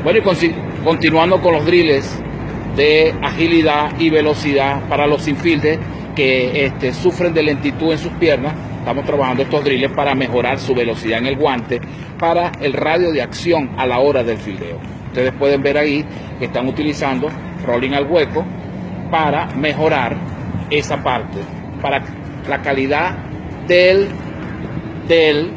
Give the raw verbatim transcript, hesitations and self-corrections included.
Bueno, y continuando con los drills de agilidad y velocidad para los infielders que este, sufren de lentitud en sus piernas. Estamos trabajando estos drills para mejorar su velocidad en el guante, para el radio de acción a la hora del fildeo. Ustedes pueden ver ahí que están utilizando rolling al hueco para mejorar esa parte, para la calidad del, del